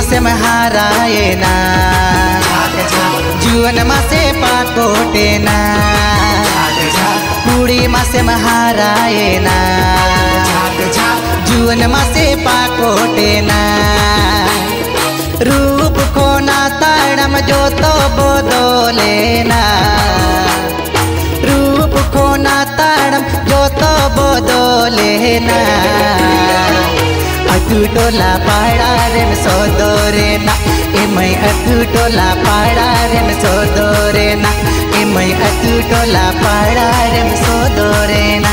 मासे महाराये ना जुवन मासे पाकोटे ना कुड़ी मासे महाराये ना जुवन मासे पाकोटे ना रूप खोना ताड़म जो तो बोदोले ना रूप खोना ताड़म जो तो बोदोले ना अतु टोला पाड़ा रे में सोदोरे ना एमय अतु टोला पाड़ा रे में सोदोरे ना एमय अतु टोला पाड़ा रे में सोदोरे ना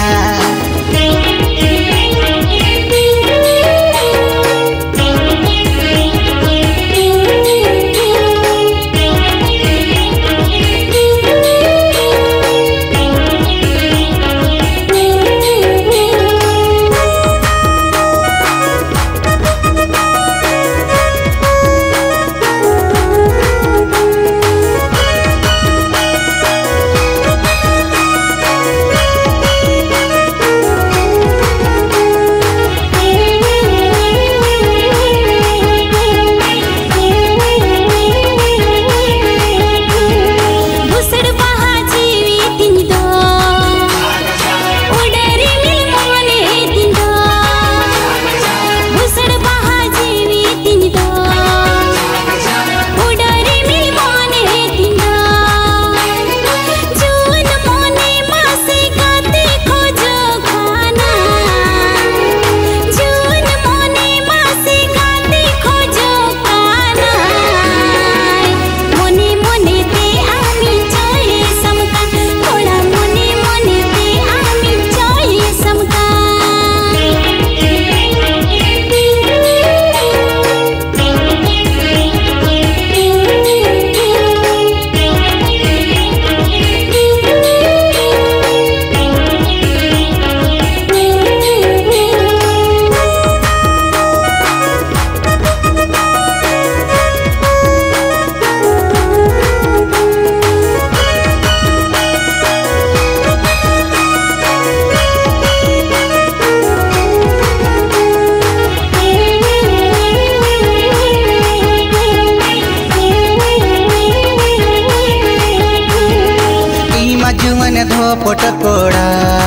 पोटकोड़ा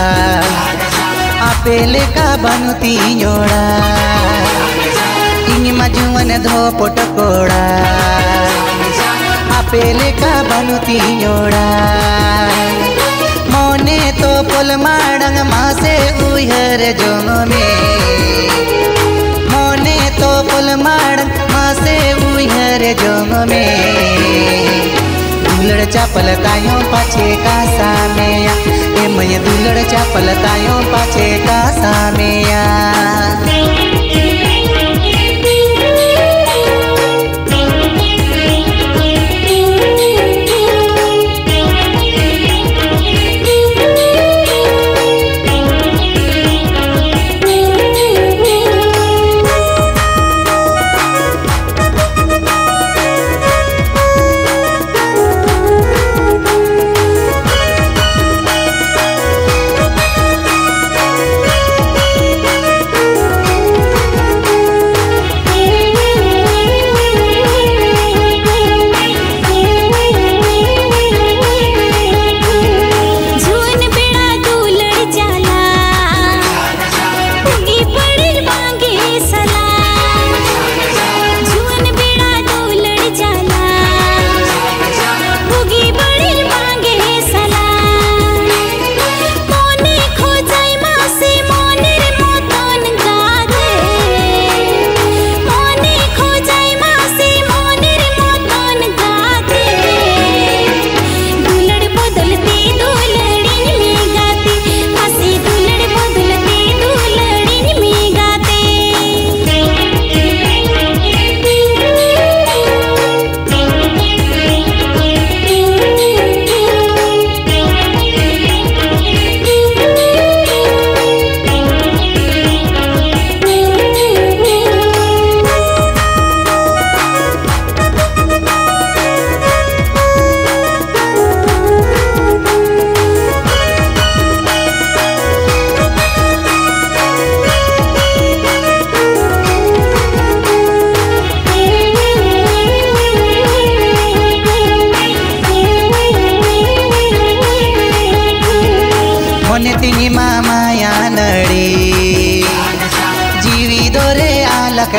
आपेले का बनुती जोड़ा इंग मजुवन धो पोटकोड़ा आपेले का बनुती जोड़ा मोने तो पुल माडंग मासे उहर जोंग में मोने तो पुल माडंग मासे उहर जोंग में दुलड़ चापल तायों पाछे का सामेया एमय दुलड़ चापल तायों पाछे का सामेया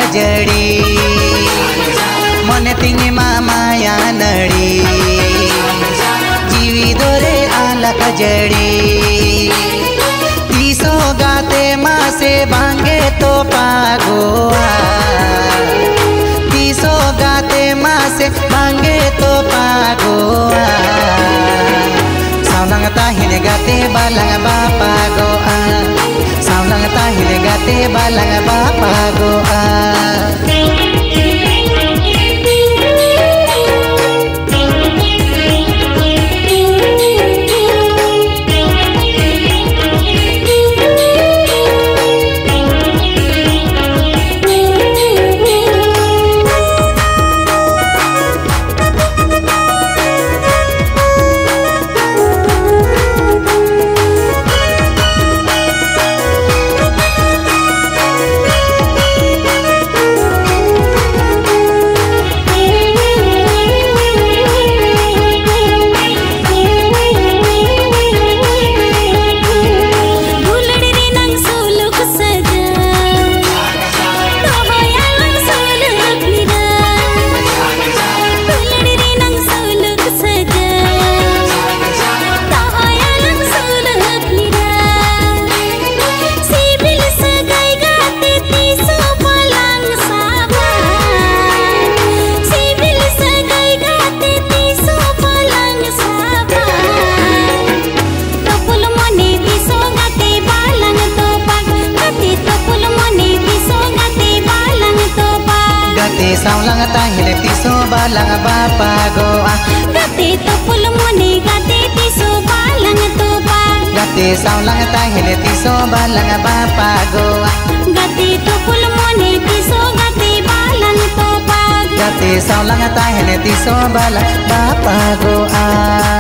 जड़ी मने तिनी माया नड़ी जीवी दोरे आला का जड़ी तीसो गाते माँ से भांगे तो पागोआ तीसो गाते माँ से भांगे तो पागोआ सावलंग ताहिने गाते बालंग बापा गोआ सावलंग ताहिने गाते बालंग बापा गोआ सावलंग ताहिने तीसो बालंग बापा गोआ गाते तो पुल मोने गाते तीसो बालंग तो बा गाते सावलंग ताहिने तीसो बालंग बापा गोआ गाते तो पुल मोने तीसो गाते बालंग तो बा गाते सावलंग ताहिने तीसो बालंग बापा गोआ।